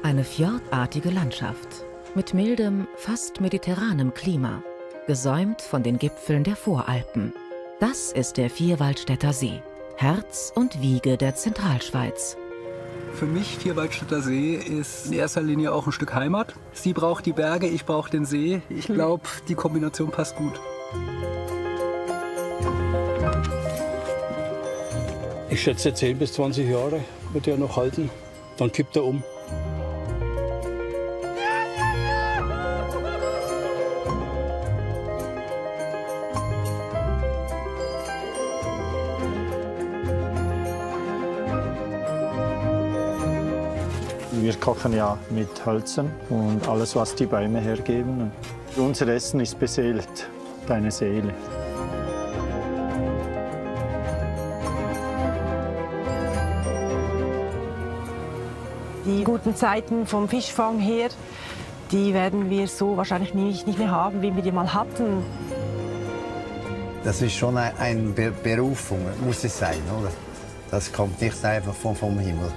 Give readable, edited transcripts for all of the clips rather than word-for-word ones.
Eine fjordartige Landschaft mit mildem, fast mediterranem Klima, gesäumt von den Gipfeln der Voralpen. Das ist der Vierwaldstätter See, Herz und Wiege der Zentralschweiz. Für mich Vierwaldstätter See ist in erster Linie auch ein Stück Heimat. Sie braucht die Berge, ich brauche den See. Ich glaube, die Kombination passt gut. Ich schätze 10 bis 20 Jahre wird er noch halten. Dann kippt er um. Wir kochen ja mit Hölzern und alles, was die Bäume hergeben. Unser Essen ist beseelt, deine Seele. Die guten Zeiten vom Fischfang her, die werden wir so wahrscheinlich nicht mehr haben, wie wir die mal hatten. Das ist schon eine Berufung, muss es sein, oder? Das kommt nicht einfach vom Himmel.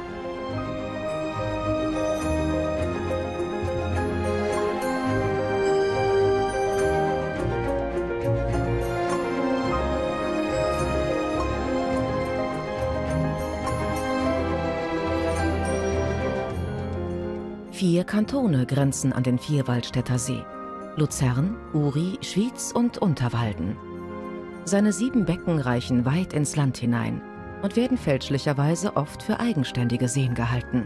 Vier Kantone grenzen an den Vierwaldstätter See: Luzern, Uri, Schwyz und Unterwalden. Seine 7 Becken reichen weit ins Land hinein und werden fälschlicherweise oft für eigenständige Seen gehalten.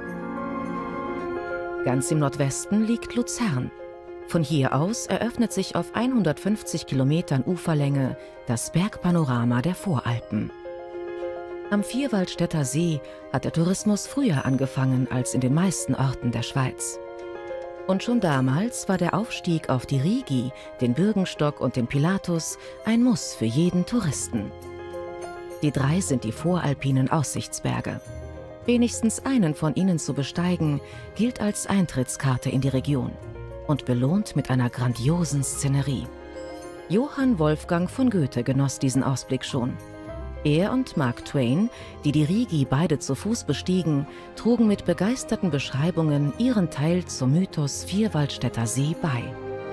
Ganz im Nordwesten liegt Luzern. Von hier aus eröffnet sich auf 150 Kilometern Uferlänge das Bergpanorama der Voralpen. Am Vierwaldstätter See hat der Tourismus früher angefangen als in den meisten Orten der Schweiz. Und schon damals war der Aufstieg auf die Rigi, den Bürgenstock und den Pilatus ein Muss für jeden Touristen. Die 3 sind die voralpinen Aussichtsberge. Wenigstens einen von ihnen zu besteigen, gilt als Eintrittskarte in die Region und belohnt mit einer grandiosen Szenerie. Johann Wolfgang von Goethe genoss diesen Ausblick schon. Er und Mark Twain, die die Rigi beide zu Fuß bestiegen, trugen mit begeisterten Beschreibungen ihren Teil zum Mythos Vierwaldstätter See bei.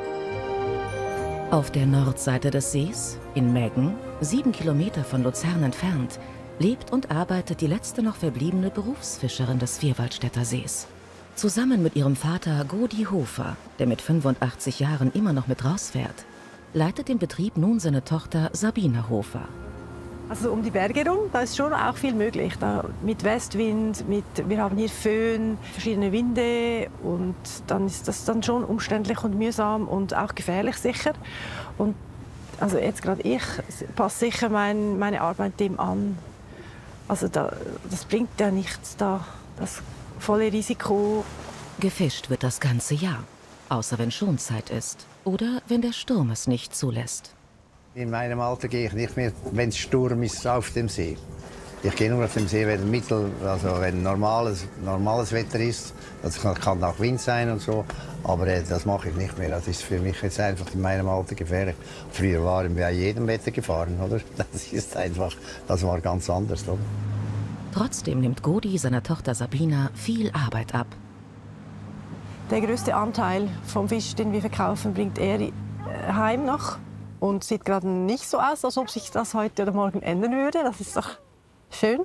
Auf der Nordseite des Sees, in Meggen, 7 Kilometer von Luzern entfernt, lebt und arbeitet die letzte noch verbliebene Berufsfischerin des Vierwaldstätter Sees. Zusammen mit ihrem Vater Godi Hofer, der mit 85 Jahren immer noch mit rausfährt, leitet den Betrieb nun seine Tochter Sabine Hofer. Also um die Berge herum, da ist schon auch viel möglich. Da mit Westwind, wir haben hier Föhn, verschiedene Winde und dann ist das dann schon umständlich und mühsam und auch gefährlich sicher. Und also jetzt gerade ich passe sicher meine Arbeit dem an. Also das bringt ja nichts, das volle Risiko. Gefischt wird das ganze Jahr, außer wenn Schonzeit ist oder wenn der Sturm es nicht zulässt. In meinem Alter gehe ich nicht mehr, wenn es Sturm ist, auf dem See. Ich gehe nur auf dem See, wenn normales Wetter ist. Das kann auch Wind sein und so, aber das mache ich nicht mehr. Das ist für mich jetzt einfach in meinem Alter gefährlich. Früher waren wir bei jedem Wetter gefahren, oder? Das war ganz anders, oder? Trotzdem nimmt Godi seiner Tochter Sabina viel Arbeit ab. Der größte Anteil vom Fisch, den wir verkaufen, bringt er heim noch. Und sieht gerade nicht so aus, als ob sich das heute oder morgen ändern würde. Das ist doch schön.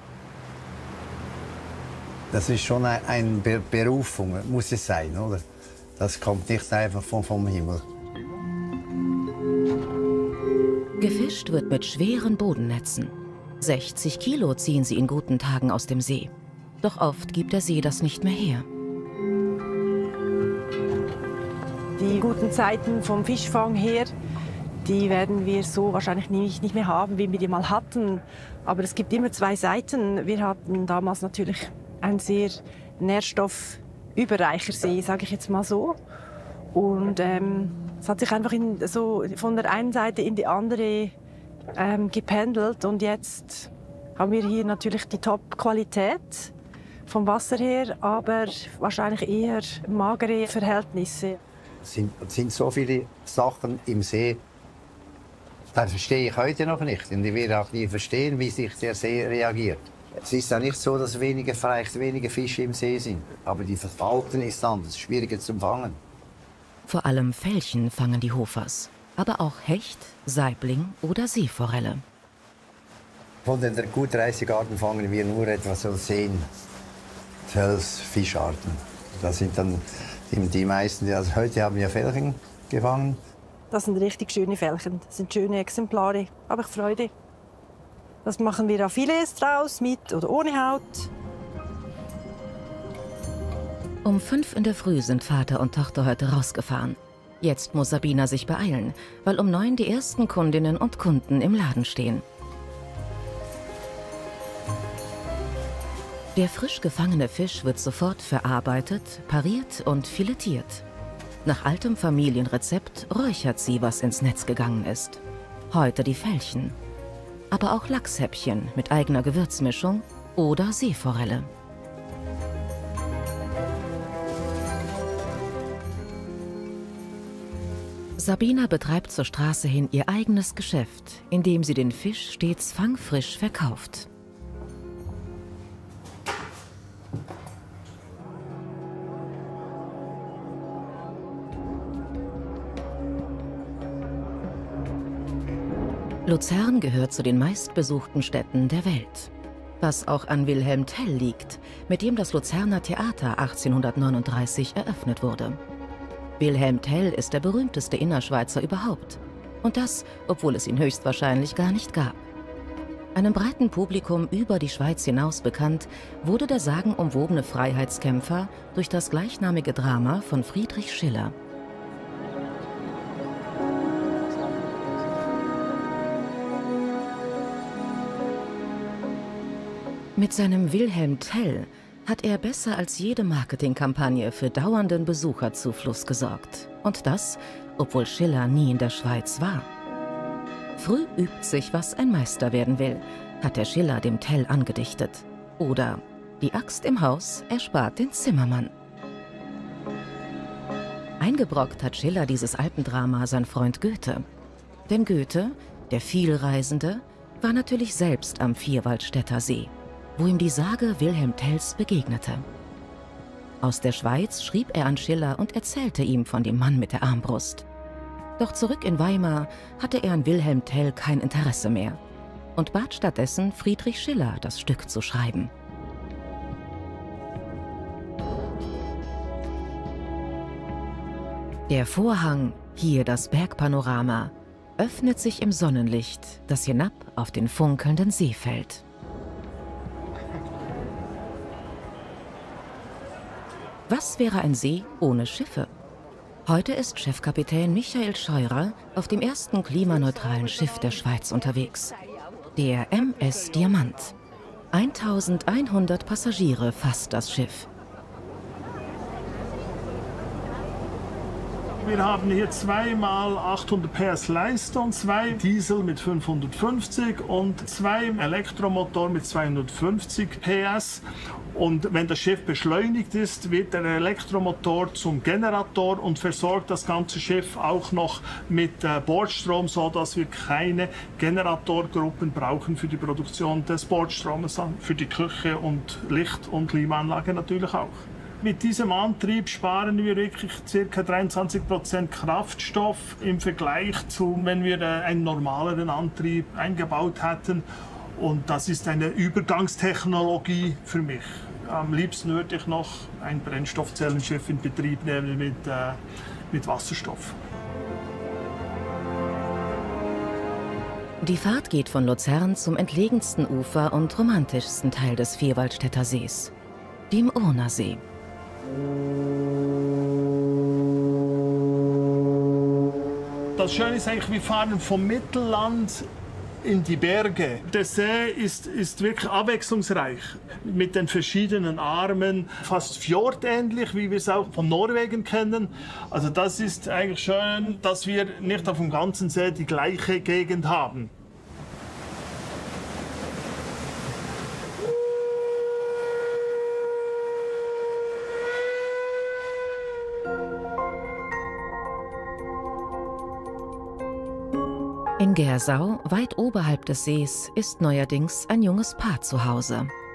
Das ist schon eine Berufung, muss es sein, oder? Das kommt nicht einfach vom Himmel. Gefischt wird mit schweren Bodennetzen. 60 Kilo ziehen sie in guten Tagen aus dem See. Doch oft gibt der See das nicht mehr her. Die guten Zeiten vom Fischfang her, die werden wir so wahrscheinlich nicht mehr haben, wie wir die mal hatten. Aber es gibt immer 2 Seiten. Wir hatten damals natürlich einen sehr nährstoffüberreicher See, sage ich jetzt mal so. Und es hat sich einfach so von der einen Seite in die andere gependelt. Und jetzt haben wir hier natürlich die Top-Qualität vom Wasser her, aber wahrscheinlich eher magere Verhältnisse. Es sind so viele Sachen im See, das verstehe ich heute noch nicht. Und ich werde auch nie verstehen, wie sich der See reagiert. Es ist ja nicht so, dass vielleicht weniger Fische im See sind. Aber die Verhalten ist anders, schwieriger zu fangen. Vor allem Felchen fangen die Hofers, aber auch Hecht, Saibling oder Seeforelle. Von den gut 30 Arten fangen wir nur etwa so 10 Felsfischarten. Das sind dann die meisten. Also heute haben wir Felchen gefangen. Das sind richtig schöne Felchen. Das sind schöne Exemplare. Habe ich Freude. Das machen wir auch Filets draus, mit oder ohne Haut. Um 5 in der Früh sind Vater und Tochter heute rausgefahren. Jetzt muss Sabina sich beeilen, weil um 9 die ersten Kundinnen und Kunden im Laden stehen. Der frisch gefangene Fisch wird sofort verarbeitet, pariert und filetiert. Nach altem Familienrezept räuchert sie, was ins Netz gegangen ist. Heute die Felchen. Aber auch Lachshäppchen mit eigener Gewürzmischung oder Seeforelle. Sabina betreibt zur Straße hin ihr eigenes Geschäft, indem sie den Fisch stets fangfrisch verkauft. Luzern gehört zu den meistbesuchten Städten der Welt. Was auch an Wilhelm Tell liegt, mit dem das Luzerner Theater 1839 eröffnet wurde. Wilhelm Tell ist der berühmteste Innerschweizer überhaupt. Und das, obwohl es ihn höchstwahrscheinlich gar nicht gab. Einem breiten Publikum über die Schweiz hinaus bekannt, wurde der sagenumwobene Freiheitskämpfer durch das gleichnamige Drama von Friedrich Schiller. Mit seinem Wilhelm Tell hat er besser als jede Marketingkampagne für dauernden Besucherzufluss gesorgt. Und das, obwohl Schiller nie in der Schweiz war. Früh übt sich, was ein Meister werden will, hat der Schiller dem Tell angedichtet. Oder die Axt im Haus erspart den Zimmermann. Eingebrockt hat Schiller dieses Alpendrama sein Freund Goethe. Denn Goethe, der Vielreisende, war natürlich selbst am Vierwaldstätter See, wo ihm die Sage Wilhelm Tells begegnete. Aus der Schweiz schrieb er an Schiller und erzählte ihm von dem Mann mit der Armbrust. Doch zurück in Weimar hatte er an Wilhelm Tell kein Interesse mehr und bat stattdessen Friedrich Schiller, das Stück zu schreiben. Der Vorhang, hier das Bergpanorama, öffnet sich im Sonnenlicht, das hinab auf den funkelnden See fällt. Was wäre ein See ohne Schiffe? Heute ist Chefkapitän Michael Scheurer auf dem ersten klimaneutralen Schiff der Schweiz unterwegs, der MS Diamant. 1100 Passagiere fasst das Schiff. Wir haben hier 2 mal 800 PS Leistung, 2 Diesel mit 550 und 2 Elektromotor mit 250 PS. Und wenn das Schiff beschleunigt ist, wird der Elektromotor zum Generator und versorgt das ganze Schiff auch noch mit Bordstrom, sodass wir keine Generatorgruppen brauchen für die Produktion des Bordstromes, für die Küche und Licht- und Klimaanlage natürlich auch. Mit diesem Antrieb sparen wir wirklich ca. 23% Kraftstoff im Vergleich zu, wenn wir einen normaleren Antrieb eingebaut hätten. Und das ist eine Übergangstechnologie für mich. Am liebsten würde ich noch ein Brennstoffzellenschiff in Betrieb nehmen mit Wasserstoff. Die Fahrt geht von Luzern zum entlegensten Ufer und romantischsten Teil des Vierwaldstätter Sees, dem Urnersee. Das Schöne ist eigentlich, wir fahren vom Mittelland in die Berge. Der See ist wirklich abwechslungsreich mit den verschiedenen Armen, fast fjordähnlich, wie wir es auch von Norwegen kennen. Also das ist eigentlich schön, dass wir nicht auf dem ganzen See die gleiche Gegend haben. In Gersau, weit oberhalb des Sees, ist neuerdings ein junges Paar zu Hause.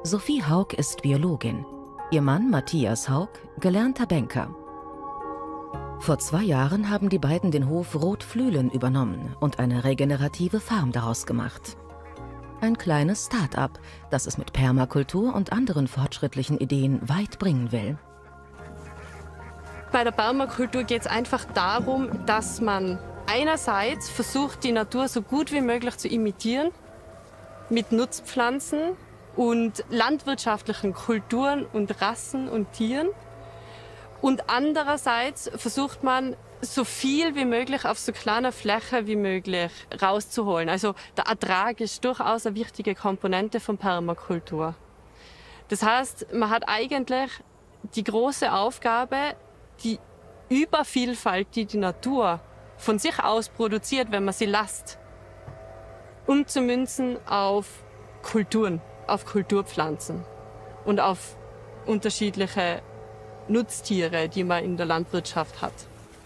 Sophie Haug ist Biologin. Ihr Mann Matthias Haug, gelernter Banker. Vor 2 Jahren haben die beiden den Hof Rotflühlen übernommen und eine regenerative Farm daraus gemacht. Ein kleines Start-up, das es mit Permakultur und anderen fortschrittlichen Ideen weit bringen will. Bei der Permakultur geht es einfach darum, dass man einerseits versucht, die Natur so gut wie möglich zu imitieren, mit Nutzpflanzen und landwirtschaftlichen Kulturen und Rassen und Tieren. Und andererseits versucht man, so viel wie möglich auf so kleiner Fläche wie möglich rauszuholen. Also der Ertrag ist durchaus eine wichtige Komponente von Permakultur. Das heißt, man hat eigentlich die große Aufgabe, die Übervielfalt, die die Natur von sich aus produziert, wenn man sie lässt, umzumünzen auf Kulturen, auf Kulturpflanzen und auf unterschiedliche Nutztiere, die man in der Landwirtschaft hat.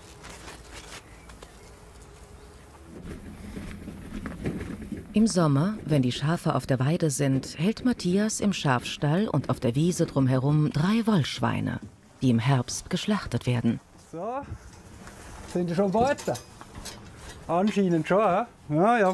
Im Sommer, wenn die Schafe auf der Weide sind, hält Matthias im Schafstall und auf der Wiese drumherum 3 Wollschweine, die im Herbst geschlachtet werden. So, sind die schon weiter? Anscheinend schon, ja? Ja, ja.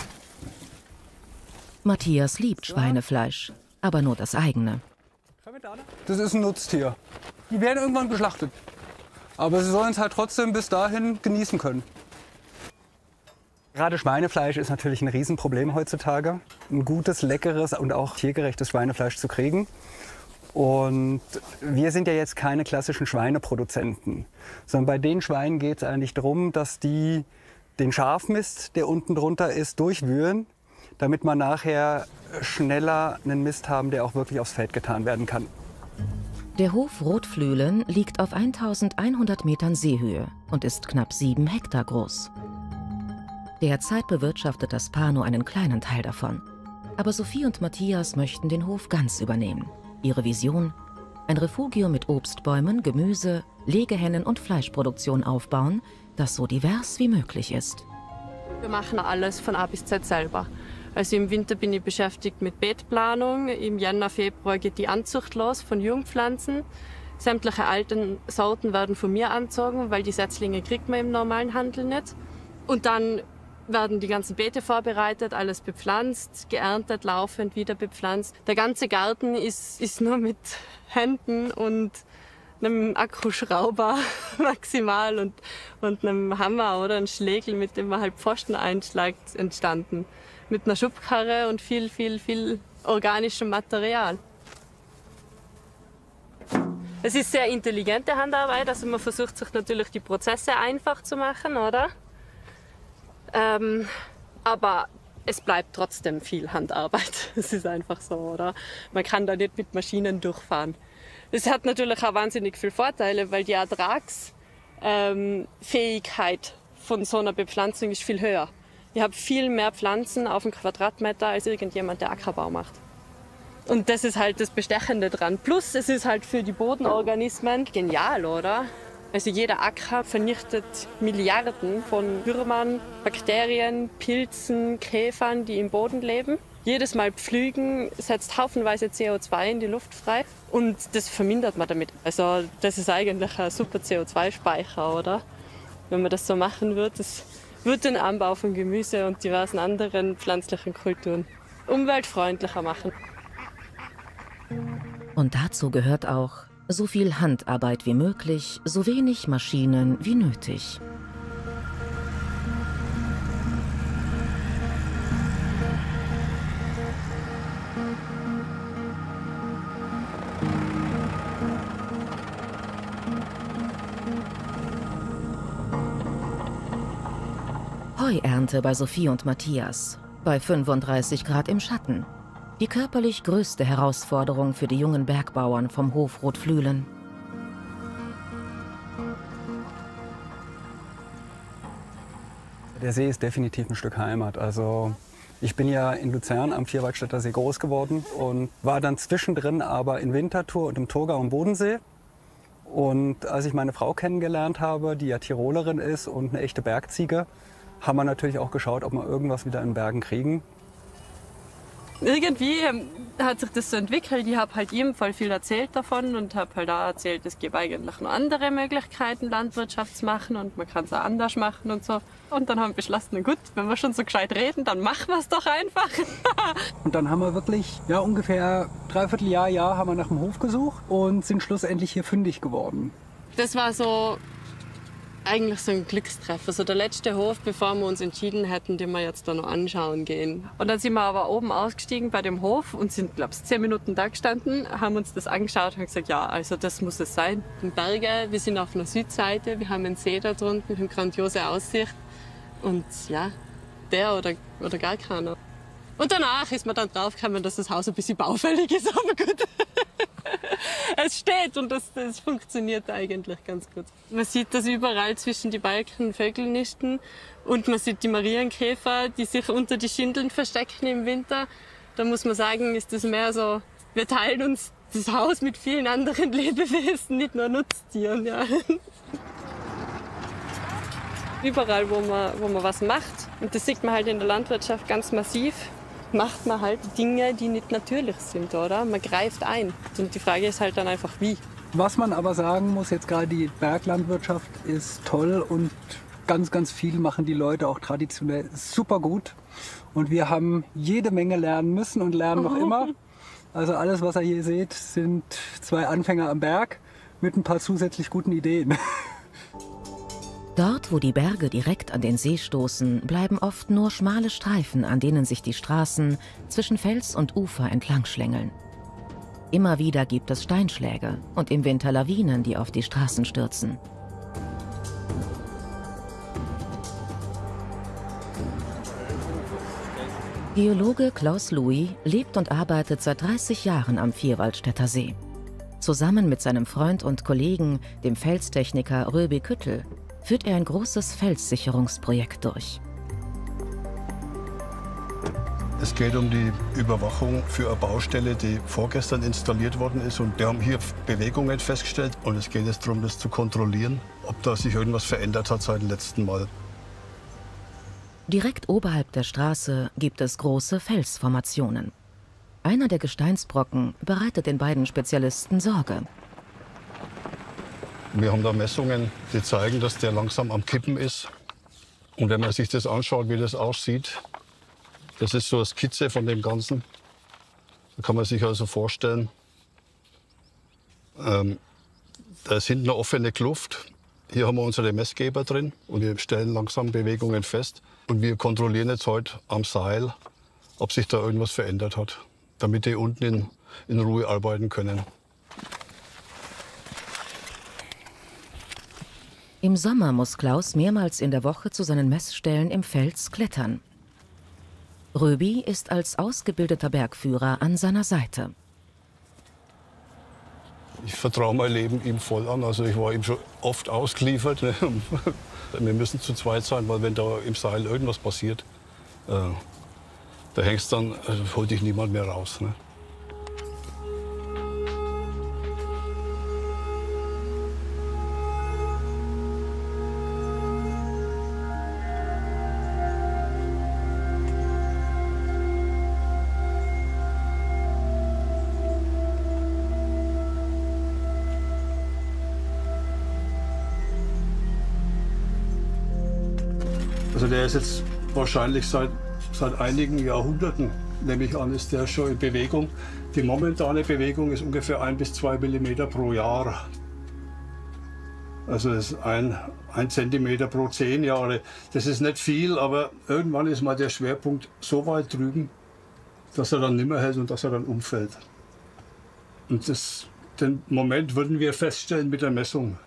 Matthias liebt Schweinefleisch, aber nur das eigene. Das ist ein Nutztier. Die werden irgendwann geschlachtet. Aber sie sollen es halt trotzdem bis dahin genießen können. Gerade Schweinefleisch ist natürlich ein Riesenproblem heutzutage. Ein gutes, leckeres und auch tiergerechtes Schweinefleisch zu kriegen. Und wir sind ja jetzt keine klassischen Schweineproduzenten, sondern bei den Schweinen geht es eigentlich darum, dass die den Schafmist, der unten drunter ist, durchwühlen, damit man nachher schneller einen Mist haben, der auch wirklich aufs Feld getan werden kann. Der Hof Rotflühlen liegt auf 1100 Metern Seehöhe und ist knapp 7 Hektar groß. Derzeit bewirtschaftet das Paar nur einen kleinen Teil davon. Aber Sophie und Matthias möchten den Hof ganz übernehmen. Ihre Vision? Ein Refugium mit Obstbäumen, Gemüse, Legehennen und Fleischproduktion aufbauen, das so divers wie möglich ist. Wir machen alles von A bis Z selber. Also im Winter bin ich beschäftigt mit Beetplanung. Im Jänner, Februar geht die Anzucht los von Jungpflanzen. Sämtliche alten Sorten werden von mir angezogen, weil die Setzlinge kriegt man im normalen Handel nicht. Und dann werden die ganzen Beete vorbereitet, alles bepflanzt, geerntet, laufend wieder bepflanzt. Der ganze Garten ist nur mit Händen und einem Akkuschrauber maximal und einem Hammer oder einem Schlägel, mit dem man halt Pfosten einschlägt, entstanden. Mit einer Schubkarre und viel organischem Material. Es ist sehr intelligente Handarbeit, also man versucht sich natürlich die Prozesse einfach zu machen, oder? Aber es bleibt trotzdem viel Handarbeit. Es ist einfach so, oder? Man kann da nicht mit Maschinen durchfahren. Es hat natürlich auch wahnsinnig viele Vorteile, weil die Ertragsfähigkeit von so einer Bepflanzung ist viel höher. Ich habe viel mehr Pflanzen auf einen Quadratmeter als irgendjemand, der Ackerbau macht. Und das ist halt das Bestechende dran. Plus, es ist halt für die Bodenorganismen genial, oder? Also jeder Acker vernichtet Milliarden von Würmern, Bakterien, Pilzen, Käfern, die im Boden leben. Jedes Mal pflügen setzt haufenweise CO2 in die Luft frei und das vermindert man damit. Also das ist eigentlich ein super CO2-Speicher, oder? Wenn man das so machen wird, das wird den Anbau von Gemüse und diversen anderen pflanzlichen Kulturen umweltfreundlicher machen. Und dazu gehört auch so viel Handarbeit wie möglich, so wenig Maschinen wie nötig. Heuernte bei Sophie und Matthias, bei 35 Grad im Schatten. Die körperlich größte Herausforderung für die jungen Bergbauern vom Hof Rotflühlen. Der See ist definitiv ein Stück Heimat. Also ich bin ja in Luzern am Vierwaldstätter See groß geworden und war dann zwischendrin aber in Winterthur und im Thurgau am Bodensee. Und als ich meine Frau kennengelernt habe, die ja Tirolerin ist und eine echte Bergziege, haben wir natürlich auch geschaut, ob wir irgendwas wieder in Bergen kriegen. Irgendwie hat sich das so entwickelt. Ich habe halt ihm voll viel erzählt davon und habe halt auch erzählt, es gibt eigentlich noch andere Möglichkeiten, Landwirtschaft zu machen und man kann es auch anders machen und so. Und dann haben wir beschlossen, na gut, wenn wir schon so gescheit reden, dann machen wir es doch einfach. Und dann haben wir wirklich ungefähr 3/4 Jahr haben wir nach dem Hof gesucht und sind schlussendlich hier fündig geworden. Das war so eigentlich so ein Glückstreffer. So der letzte Hof, bevor wir uns entschieden hätten, den wir jetzt da noch anschauen gehen. Und dann sind wir aber oben ausgestiegen bei dem Hof und sind, glaube ich, 10 Minuten da gestanden, haben uns das angeschaut und haben gesagt, ja, also das muss es sein. Die Berge, wir sind auf einer Südseite, wir haben einen See da drunten, wir haben grandiose Aussicht. Und ja, der oder gar keiner. Und danach ist man dann draufgekommen, dass das Haus ein bisschen baufällig ist, aber gut. Es steht und das funktioniert eigentlich ganz gut. Man sieht, dass überall zwischen die Balken Vögel nisten und man sieht die Marienkäfer, die sich unter die Schindeln verstecken im Winter. Da muss man sagen, ist das mehr so, wir teilen uns das Haus mit vielen anderen Lebewesen, nicht nur Nutztieren. Ja. Überall, wo man was macht, und das sieht man halt in der Landwirtschaft ganz massiv, macht man halt Dinge, die nicht natürlich sind, oder? Man greift ein. Und die Frage ist halt dann einfach, wie. Was man aber sagen muss, jetzt gerade die Berglandwirtschaft ist toll und ganz, ganz viel machen die Leute auch traditionell super gut. Und wir haben jede Menge lernen müssen und lernen noch immer. Also alles, was ihr hier seht, sind 2 Anfänger am Berg mit ein paar zusätzlich guten Ideen. Dort, wo die Berge direkt an den See stoßen, bleiben oft nur schmale Streifen, an denen sich die Straßen zwischen Fels und Ufer entlang schlängeln. Immer wieder gibt es Steinschläge und im Winter Lawinen, die auf die Straßen stürzen. Geologe Klaus Louis lebt und arbeitet seit 30 Jahren am Vierwaldstätter See. Zusammen mit seinem Freund und Kollegen, dem Felstechniker Röbi Küttel, führt er ein großes Felssicherungsprojekt durch. Es geht um die Überwachung für eine Baustelle, die vorgestern installiert worden ist. Und wir haben hier Bewegungen festgestellt. Und es geht jetzt darum, das zu kontrollieren, ob da sich irgendwas verändert hat seit dem letzten Mal. Direkt oberhalb der Straße gibt es große Felsformationen. Einer der Gesteinsbrocken bereitet den beiden Spezialisten Sorge. Wir haben da Messungen, die zeigen, dass der langsam am Kippen ist. Und wenn man sich das anschaut, wie das aussieht, das ist so eine Skizze von dem Ganzen. Da kann man sich also vorstellen, da ist hinten eine offene Kluft. Hier haben wir unsere Messgeber drin und wir stellen langsam Bewegungen fest. Und wir kontrollieren jetzt heute am Seil, ob sich da irgendwas verändert hat, damit die unten in Ruhe arbeiten können. Im Sommer muss Klaus mehrmals in der Woche zu seinen Messstellen im Fels klettern. Röbi ist als ausgebildeter Bergführer an seiner Seite. Ich vertraue mein Leben ihm voll an. Also ich war ihm schon oft ausgeliefert. Wir müssen zu zweit sein, weil wenn da im Seil irgendwas passiert, da hängst dann, holt dich niemand mehr raus. Ne? Also der ist jetzt wahrscheinlich seit einigen Jahrhunderten, nehme ich an, ist der schon in Bewegung. Die momentane Bewegung ist ungefähr 1 bis 2 Millimeter pro Jahr. Also das ist ein Zentimeter pro 10 Jahre. Das ist nicht viel, aber irgendwann ist mal der Schwerpunkt so weit drüben, dass er dann nicht mehr hält und dass er dann umfällt. Und den Moment würden wir feststellen mit der Messung.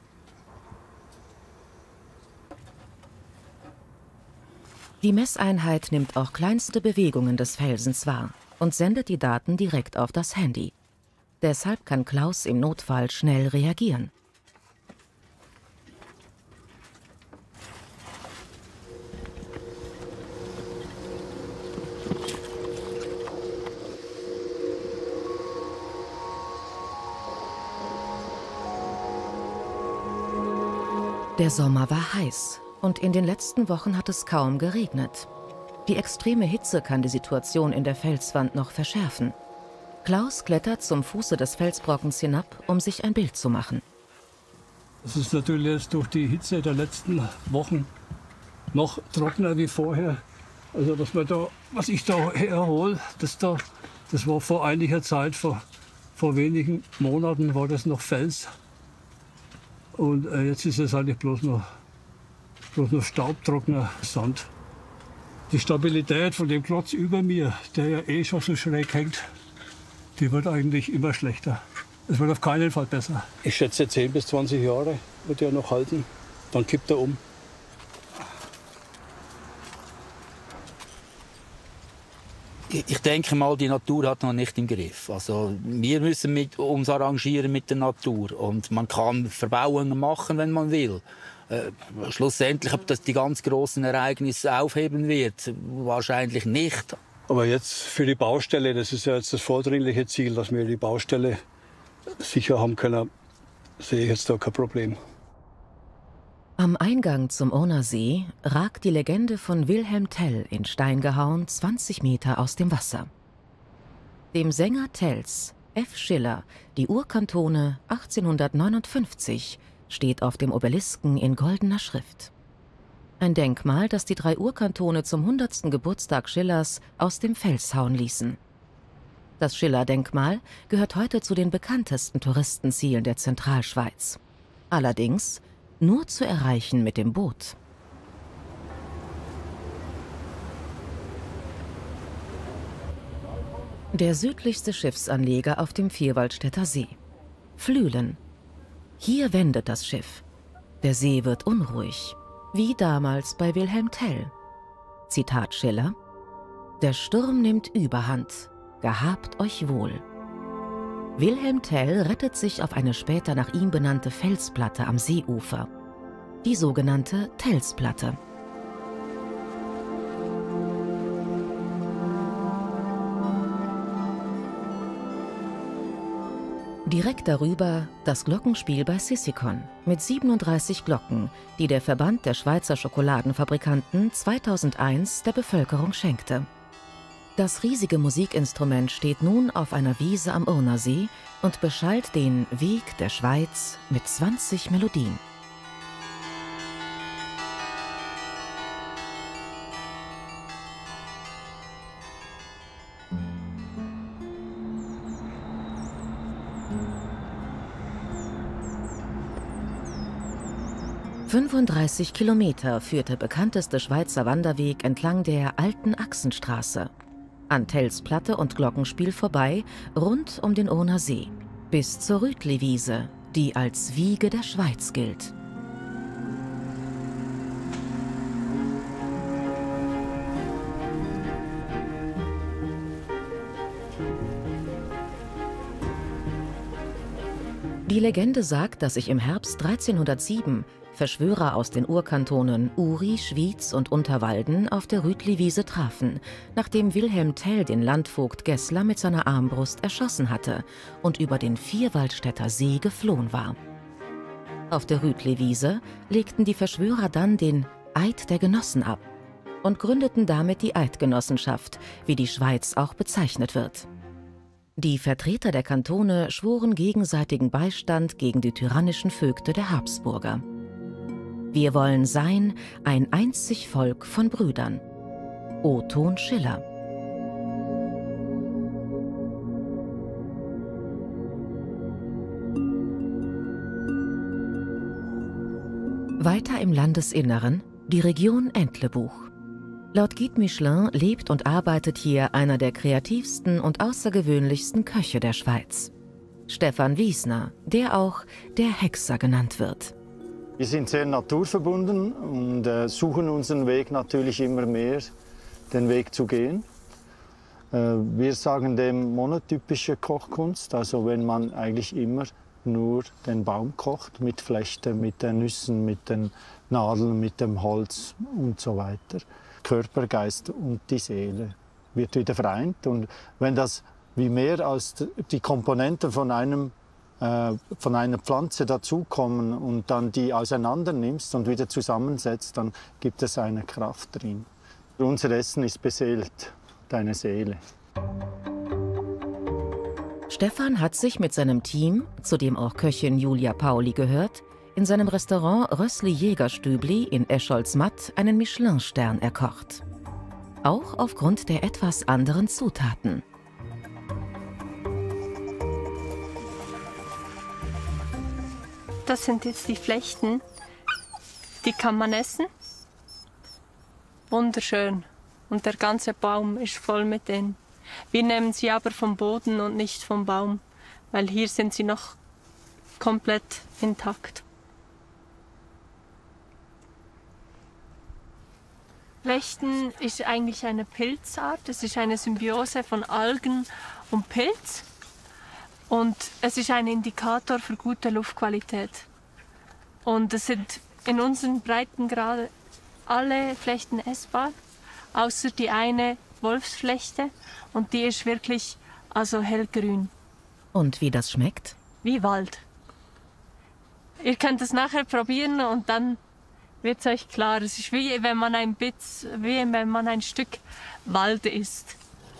Die Messeinheit nimmt auch kleinste Bewegungen des Felsens wahr und sendet die Daten direkt auf das Handy. Deshalb kann Klaus im Notfall schnell reagieren. Der Sommer war heiß und in den letzten Wochen hat es kaum geregnet. Die extreme Hitze kann die Situation in der Felswand noch verschärfen. Klaus klettert zum Fuße des Felsbrockens hinab, um sich ein Bild zu machen. Es ist natürlich jetzt durch die Hitze der letzten Wochen noch trockener wie vorher. Also was ich da herhole, das war vor einiger Zeit, vor wenigen Monaten war das noch Fels. Und jetzt ist es eigentlich bloß noch staubtrockener Sand. Die Stabilität von dem Klotz über mir, der ja eh schon so schräg hängt, die wird eigentlich immer schlechter. Es wird auf keinen Fall besser. Ich schätze 10 bis 20 Jahre wird er noch halten, dann kippt er um. Ich denke mal, die Natur hat noch nicht im Griff. Also, wir müssen uns arrangieren mit der Natur. Und man kann Verbauungen machen, wenn man will. Schlussendlich, ob das die ganz großen Ereignisse aufheben wird, wahrscheinlich nicht. Aber jetzt für die Baustelle, das ist ja jetzt das vordringliche Ziel, dass wir die Baustelle sicher haben können, sehe ich jetzt da kein Problem. Am Eingang zum Urner See ragt die Legende von Wilhelm Tell in Stein gehauen 20 Meter aus dem Wasser. Dem Sänger Tells, F. Schiller, die Urkantone 1859, steht auf dem Obelisken in goldener Schrift. Ein Denkmal, das die 3 Urkantone zum 100. Geburtstag Schillers aus dem Fels hauen ließen. Das Schiller-Denkmal gehört heute zu den bekanntesten Touristenzielen der Zentralschweiz. Allerdings nur zu erreichen mit dem Boot. Der südlichste Schiffsanleger auf dem Vierwaldstätter See. Flüelen. Hier wendet das Schiff. Der See wird unruhig, wie damals bei Wilhelm Tell. Zitat Schiller: Der Sturm nimmt Überhand, gehabt euch wohl. Wilhelm Tell rettet sich auf eine später nach ihm benannte Felsplatte am Seeufer, die sogenannte Tellsplatte. Direkt darüber das Glockenspiel bei Sisikon mit 37 Glocken, die der Verband der Schweizer Schokoladenfabrikanten 2001 der Bevölkerung schenkte. Das riesige Musikinstrument steht nun auf einer Wiese am Urner See und beschallt den Weg der Schweiz mit 20 Melodien. »35 Kilometer führt der bekannteste Schweizer Wanderweg entlang der Alten Achsenstraße. An Tellsplatte und Glockenspiel vorbei, rund um den Urner See, bis zur Rütliwiese, die als Wiege der Schweiz gilt.« Die Legende sagt, dass sich im Herbst 1307 Verschwörer aus den Urkantonen Uri, Schwyz und Unterwalden auf der Rütliwiese trafen, nachdem Wilhelm Tell den Landvogt Gessler mit seiner Armbrust erschossen hatte und über den Vierwaldstätter See geflohen war. Auf der Rütliwiese legten die Verschwörer dann den Eid der Genossen ab und gründeten damit die Eidgenossenschaft, wie die Schweiz auch bezeichnet wird. Die Vertreter der Kantone schworen gegenseitigen Beistand gegen die tyrannischen Vögte der Habsburger. Wir wollen sein ein einzig Volk von Brüdern. Othon Schiller. Weiter im Landesinneren die Region Entlebuch. Laut Guide Michelin lebt und arbeitet hier einer der kreativsten und außergewöhnlichsten Köche der Schweiz. Stefan Wiesner, der auch der Hexer genannt wird. Wir sind sehr naturverbunden und suchen unseren Weg natürlich immer mehr, den Weg zu gehen. Wir sagen dem monotypische Kochkunst, also wenn man eigentlich immer nur den Baum kocht, mit Flechten, mit den Nüssen, mit den Nadeln, mit dem Holz und so weiter. Körper, Geist und die Seele wird wieder vereint. Und wenn das wie mehr als die Komponenten von einer Pflanze dazukommen und dann die auseinander nimmst und wieder zusammensetzt, dann gibt es eine Kraft drin. Unser Essen ist beseelt, deine Seele. Stefan hat sich mit seinem Team, zu dem auch Köchin Julia Pauli gehört, in seinem Restaurant Rössli Jägerstübli in Escholz-Matt einen Michelin-Stern erkocht. Auch aufgrund der etwas anderen Zutaten. Das sind jetzt die Flechten. Die kann man essen. Wunderschön. Und der ganze Baum ist voll mit denen. Wir nehmen sie aber vom Boden und nicht vom Baum, weil hier sind sie noch komplett intakt. Flechten ist eigentlich eine Pilzart. Es ist eine Symbiose von Algen und Pilz. Und es ist ein Indikator für gute Luftqualität. Und es sind in unseren Breitengraden alle Flechten essbar, außer die eine Wolfsflechte. Und die ist wirklich also hellgrün. Und wie das schmeckt? Wie Wald. Ihr könnt es nachher probieren und dann wird es euch klar. Es ist wie wenn man ein Stück Wald isst.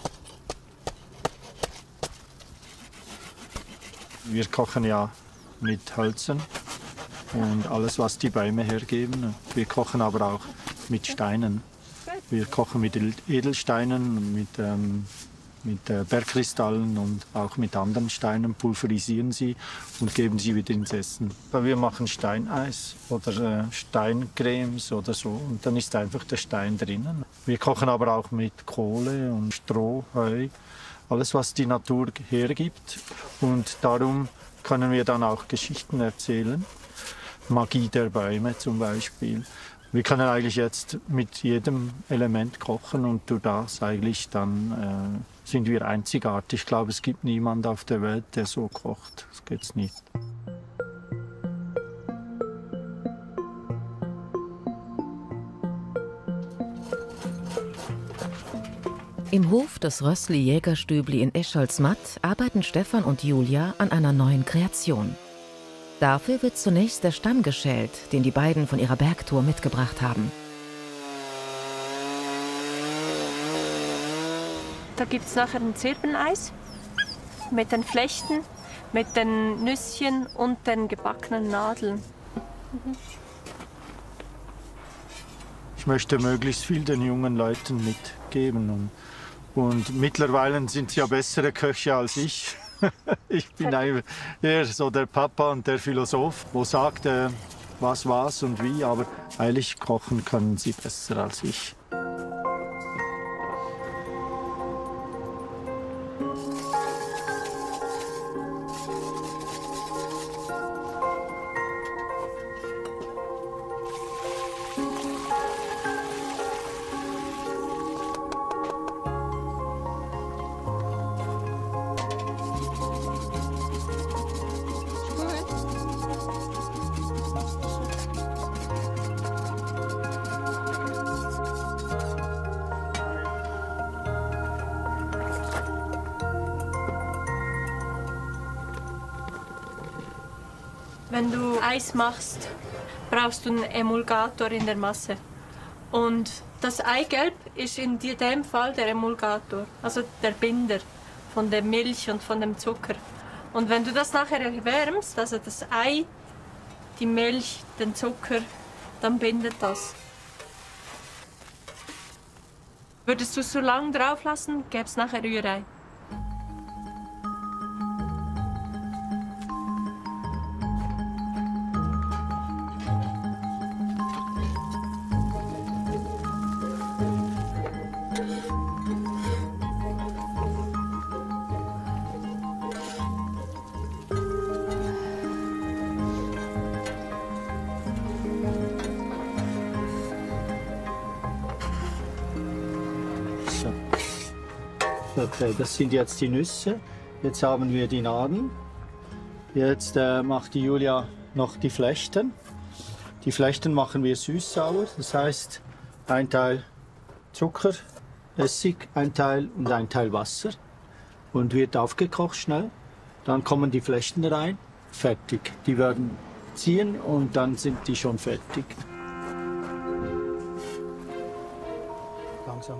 Wir kochen ja mit Hölzern und alles, was die Bäume hergeben. Wir kochen aber auch mit Steinen. Wir kochen mit Edelsteinen, mit Bergkristallen und auch mit anderen Steinen, pulverisieren sie und geben sie wieder ins Essen. Wir machen Steineis oder Steincremes oder so und dann ist einfach der Stein drinnen. Wir kochen aber auch mit Kohle und Stroh, Heu, alles was die Natur hergibt und darum können wir dann auch Geschichten erzählen. Magie der Bäume zum Beispiel. Wir können eigentlich jetzt mit jedem Element kochen und durch das eigentlich dann sind wir einzigartig. Ich glaube, es gibt niemanden auf der Welt, der so kocht. Das geht's nicht. Im Hof des Rössli Jägerstübli in Escholz-Matt arbeiten Stefan und Julia an einer neuen Kreation. Dafür wird zunächst der Stamm geschält, den die beiden von ihrer Bergtour mitgebracht haben. Da gibt es nachher ein Zirbeneis mit den Flechten, mit den Nüsschen und den gebackenen Nadeln. Ich möchte möglichst viel den jungen Leuten mitgeben. Und mittlerweile sind sie ja bessere Köche als ich. Ich bin eher so der Papa und der Philosoph, der sagt, was und wie, aber eigentlich kochen können sie besser als ich. Wenn du Eis machst, brauchst du einen Emulgator in der Masse. Und das Eigelb ist in dem Fall der Emulgator, also der Binder von der Milch und von dem Zucker. Und wenn du das nachher erwärmst, also das Ei, die Milch, den Zucker, dann bindet das. Würdest du es so lange drauf lassen, gäbe es nachher Rührei. Okay, das sind jetzt die Nüsse. Jetzt haben wir die Nadeln. Jetzt macht die Julia noch die Flechten. Die Flechten machen wir süß-sauer. Das heißt, ein Teil Zucker, Essig, ein Teil und ein Teil Wasser. Und wird aufgekocht schnell. Dann kommen die Flechten rein. Fertig. Die werden ziehen und dann sind die schon fertig. Langsam.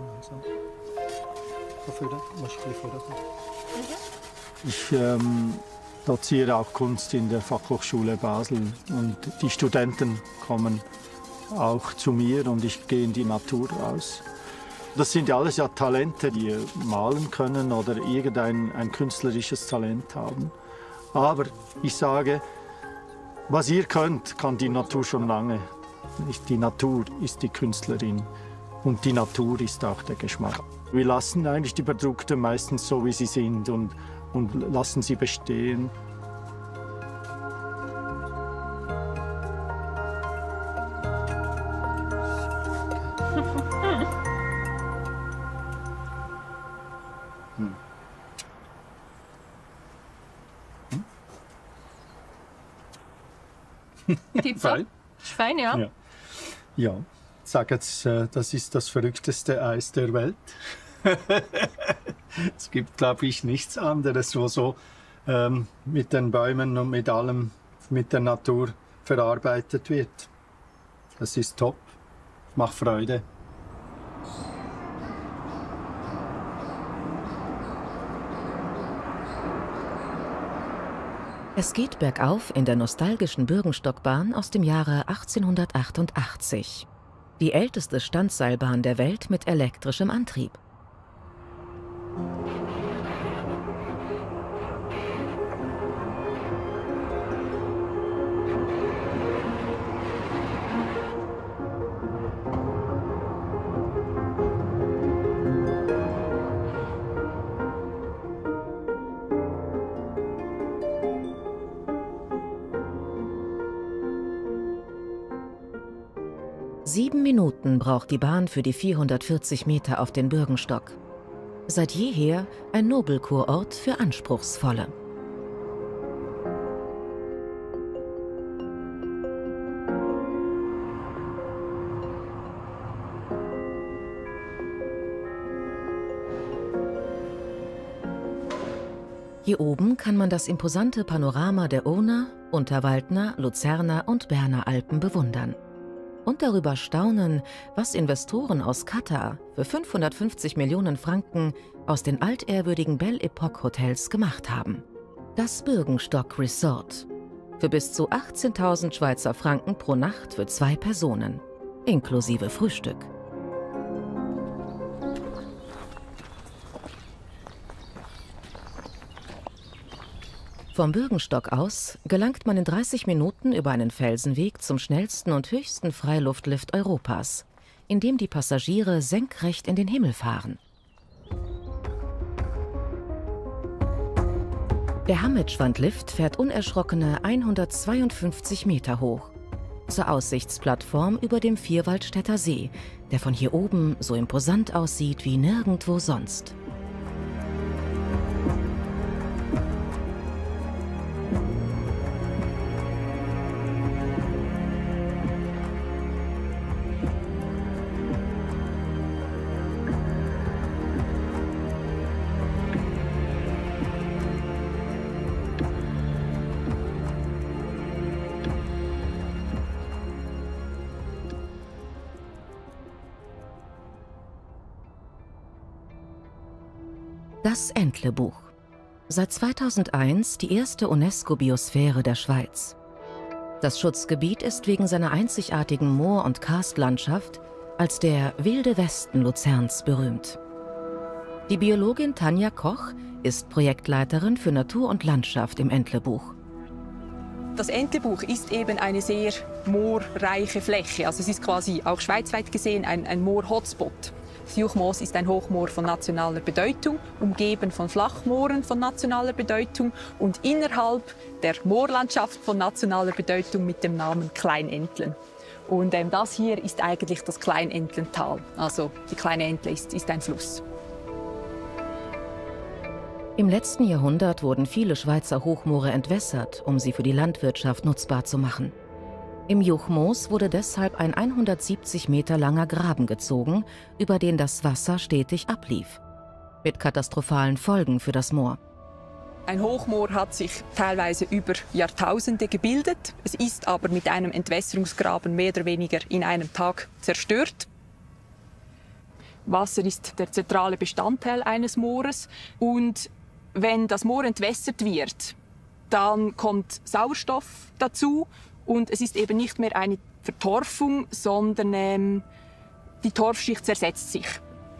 Ich doziere auch Kunst in der Fachhochschule Basel und die Studenten kommen auch zu mir und ich gehe in die Natur raus. Das sind ja alles ja Talente, die malen können oder irgendein künstlerisches Talent haben. Aber ich sage, was ihr könnt, kann die Natur schon lange. Die Natur ist die Künstlerin und die Natur ist auch der Geschmack. Wir lassen eigentlich die Produkte meistens so, wie sie sind und lassen sie bestehen. Fein. Fein, ja. Ja, sag jetzt, das ist das verrückteste Eis der Welt. Es gibt, glaube ich, nichts anderes, wo so mit den Bäumen und mit allem, mit der Natur verarbeitet wird. Das ist top, macht Freude. Es geht bergauf in der nostalgischen Bürgenstockbahn aus dem Jahre 1888. Die älteste Standseilbahn der Welt mit elektrischem Antrieb. Sieben Minuten braucht die Bahn für die 440 Meter auf den Bürgenstock. Seit jeher ein Nobelkurort für Anspruchsvolle. Hier oben kann man das imposante Panorama der Urner, Unterwaldner, Luzerner und Berner Alpen bewundern. Und darüber staunen, was Investoren aus Katar für 550 Millionen Franken aus den altehrwürdigen Belle Epoque Hotels gemacht haben. Das Bürgenstock Resort. Für bis zu 18.000 Schweizer Franken pro Nacht für 2 Personen, inklusive Frühstück. Vom Bürgenstock aus gelangt man in 30 Minuten über einen Felsenweg zum schnellsten und höchsten Freiluftlift Europas, in dem die Passagiere senkrecht in den Himmel fahren. Der Hammetschwand-Lift fährt unerschrockene 152 Meter hoch, zur Aussichtsplattform über dem Vierwaldstätter See, der von hier oben so imposant aussieht wie nirgendwo sonst. Das Entlebuch. Seit 2001 die erste UNESCO-Biosphäre der Schweiz. Das Schutzgebiet ist wegen seiner einzigartigen Moor- und Karstlandschaft als der Wilde Westen Luzerns berühmt. Die Biologin Tanja Koch ist Projektleiterin für Natur und Landschaft im Entlebuch. Das Entlebuch ist eben eine sehr moorreiche Fläche. Also es ist quasi auch schweizweit gesehen ein Moor-Hotspot. Das Juchmoos ist ein Hochmoor von nationaler Bedeutung, umgeben von Flachmooren von nationaler Bedeutung und innerhalb der Moorlandschaft von nationaler Bedeutung mit dem Namen Kleinentlen. Und das hier ist eigentlich das Kleinentlental. Also die Kleine Entle ist ein Fluss. Im letzten Jahrhundert wurden viele Schweizer Hochmoore entwässert, um sie für die Landwirtschaft nutzbar zu machen. Im Juchmoos wurde deshalb ein 170 Meter langer Graben gezogen, über den das Wasser stetig ablief. Mit katastrophalen Folgen für das Moor. Ein Hochmoor hat sich teilweise über Jahrtausende gebildet. Es ist aber mit einem Entwässerungsgraben mehr oder weniger in einem Tag zerstört. Wasser ist der zentrale Bestandteil eines Moores. Und wenn das Moor entwässert wird, dann kommt Sauerstoff dazu. Und es ist eben nicht mehr eine Vertorfung, sondern die Torfschicht zersetzt sich.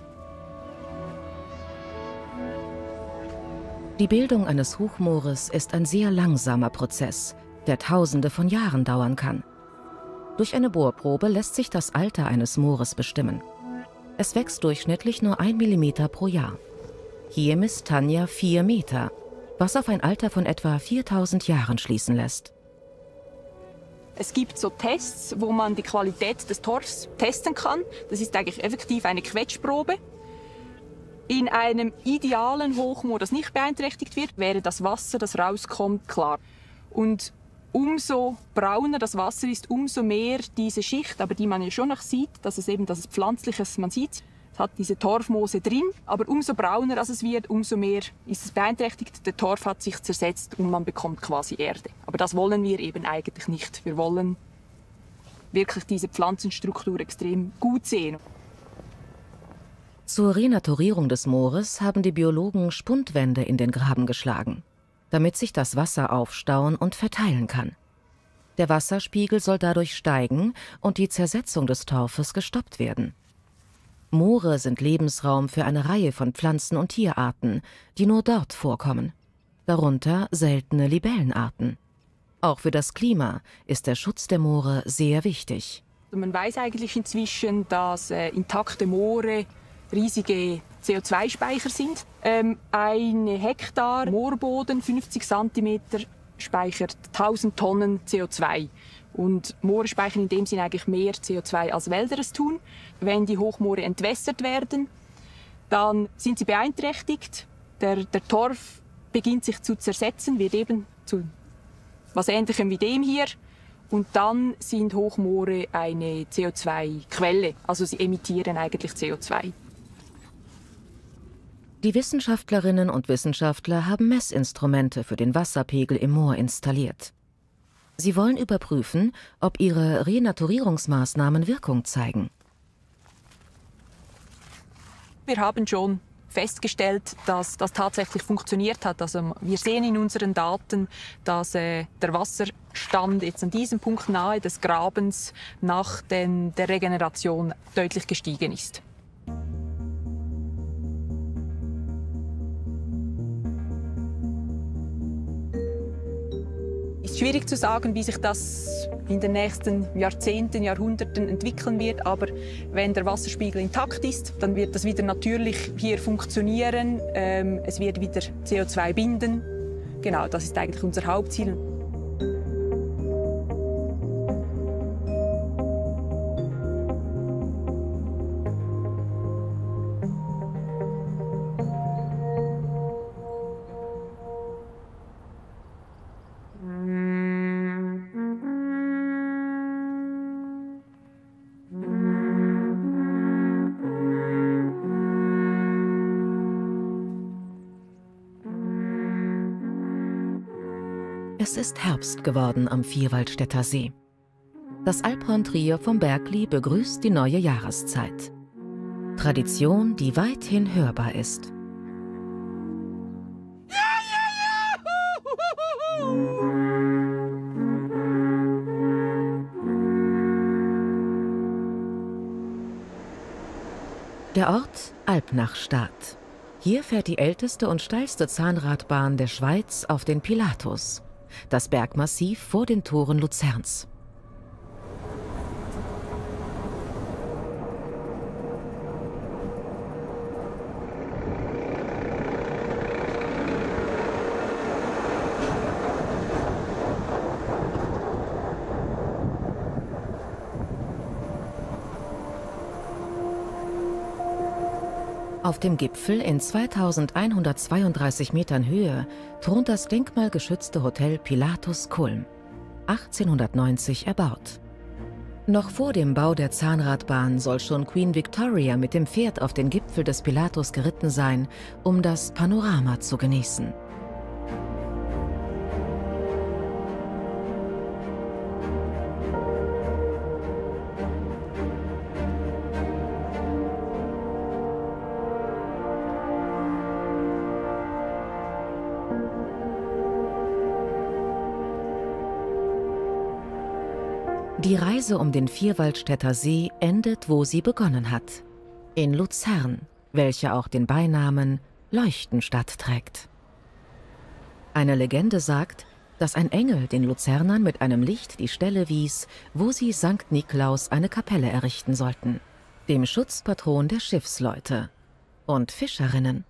Die Bildung eines Hochmoores ist ein sehr langsamer Prozess, der Tausende von Jahren dauern kann. Durch eine Bohrprobe lässt sich das Alter eines Moores bestimmen. Es wächst durchschnittlich nur 1 mm pro Jahr. Hier misst Tanja 4 Meter, was auf ein Alter von etwa 4000 Jahren schließen lässt. Es gibt so Tests, wo man die Qualität des Torfs testen kann. Das ist eigentlich effektiv eine Quetschprobe. In einem idealen Hochmoor, das nicht beeinträchtigt wird, wäre das Wasser, das rauskommt, klar. Und umso brauner das Wasser ist, umso mehr diese Schicht, aber die man ja schon noch sieht, dass es Pflanzliches, man sieht, es hat diese Torfmoose drin, aber umso brauner es wird, umso mehr ist es beeinträchtigt. Der Torf hat sich zersetzt und man bekommt quasi Erde. Aber das wollen wir eben eigentlich nicht. Wir wollen wirklich diese Pflanzenstruktur extrem gut sehen. Zur Renaturierung des Moores haben die Biologen Spundwände in den Graben geschlagen, damit sich das Wasser aufstauen und verteilen kann. Der Wasserspiegel soll dadurch steigen und die Zersetzung des Torfes gestoppt werden. Moore sind Lebensraum für eine Reihe von Pflanzen- und Tierarten, die nur dort vorkommen, darunter seltene Libellenarten. Auch für das Klima ist der Schutz der Moore sehr wichtig. Man weiß eigentlich inzwischen, dass intakte Moore riesige CO2-Speicher sind. Ein Hektar Moorboden, 50 cm, speichert 1000 Tonnen CO2. Und Moore speichern in dem Sinne eigentlich mehr CO2 als Wälder es tun. Wenn die Hochmoore entwässert werden, dann sind sie beeinträchtigt. Der Torf beginnt sich zu zersetzen, wird eben zu was Ähnlichem wie dem hier. Und dann sind Hochmoore eine CO2-Quelle, also sie emittieren eigentlich CO2. Die Wissenschaftlerinnen und Wissenschaftler haben Messinstrumente für den Wasserpegel im Moor installiert. Sie wollen überprüfen, ob ihre Renaturierungsmaßnahmen Wirkung zeigen. Wir haben schon festgestellt, dass das tatsächlich funktioniert hat. Also wir sehen in unseren Daten, dass der Wasserstand jetzt an diesem Punkt nahe des Grabens nach der Regeneration deutlich gestiegen ist. Es ist schwierig zu sagen, wie sich das in den nächsten Jahrzehnten, Jahrhunderten entwickeln wird. Aber wenn der Wasserspiegel intakt ist, dann wird das wieder natürlich hier funktionieren. Es wird wieder CO2 binden. Genau, das ist eigentlich unser Hauptziel. Es ist Herbst geworden am Vierwaldstätter See. Das Alphorn-Trio vom Bergli begrüßt die neue Jahreszeit. Tradition, die weithin hörbar ist. Der Ort Alpnachstadt. Hier fährt die älteste und steilste Zahnradbahn der Schweiz auf den Pilatus, das Bergmassiv vor den Toren Luzerns. Auf dem Gipfel in 2132 Metern Höhe thront das denkmalgeschützte Hotel Pilatus Kulm, 1890 erbaut. Noch vor dem Bau der Zahnradbahn soll schon Queen Victoria mit dem Pferd auf den Gipfel des Pilatus geritten sein, um das Panorama zu genießen. Die Reise um den Vierwaldstätter See endet, wo sie begonnen hat. In Luzern, welche auch den Beinamen Leuchtenstadt trägt. Eine Legende sagt, dass ein Engel den Luzernern mit einem Licht die Stelle wies, wo sie St. Niklaus eine Kapelle errichten sollten, dem Schutzpatron der Schiffsleute und Fischerinnen.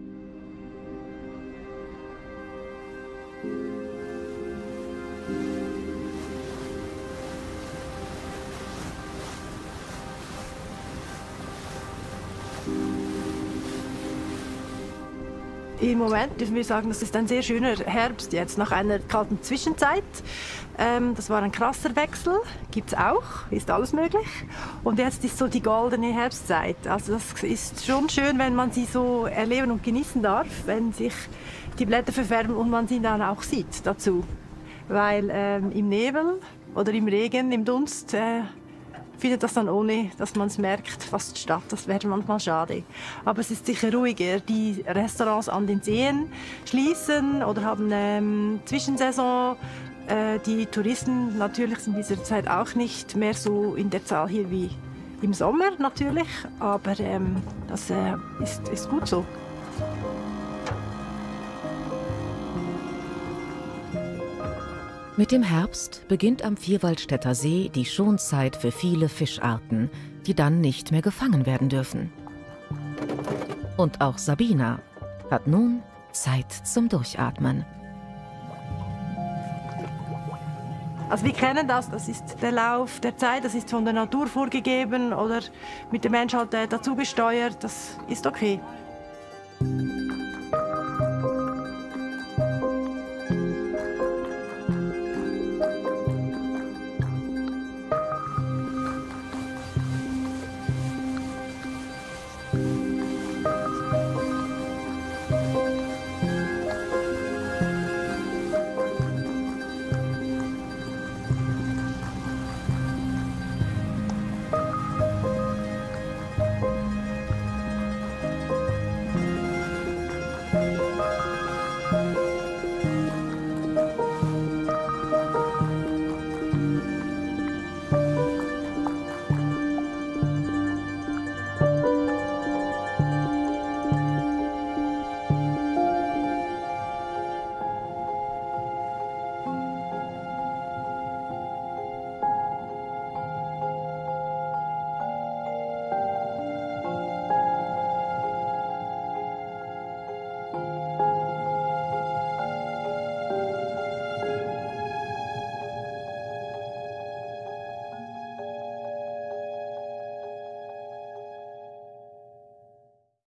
Im Moment dürfen wir sagen, das ist ein sehr schöner Herbst jetzt, nach einer kalten Zwischenzeit. Das war ein krasser Wechsel, gibt es auch, ist alles möglich. Und jetzt ist so die goldene Herbstzeit. Also das ist schon schön, wenn man sie so erleben und genießen darf, wenn sich die Blätter verfärben und man sie dann auch sieht dazu. Weil im Nebel oder im Regen, im Dunst, findet das dann, ohne dass man es merkt, fast statt. Das wäre manchmal schade. Aber es ist sicher ruhiger. Die Restaurants an den Seen schließen oder haben Zwischensaison. Die Touristen natürlich sind in dieser Zeit auch nicht mehr so in der Zahl hier wie im Sommer natürlich. Aber das ist gut so. Mit dem Herbst beginnt am Vierwaldstätter See die Schonzeit für viele Fischarten, die dann nicht mehr gefangen werden dürfen. Und auch Sabina hat nun Zeit zum Durchatmen. Also wir kennen das ist der Lauf der Zeit, das ist von der Natur vorgegeben oder mit dem Mensch halt dazu gesteuert, das ist okay.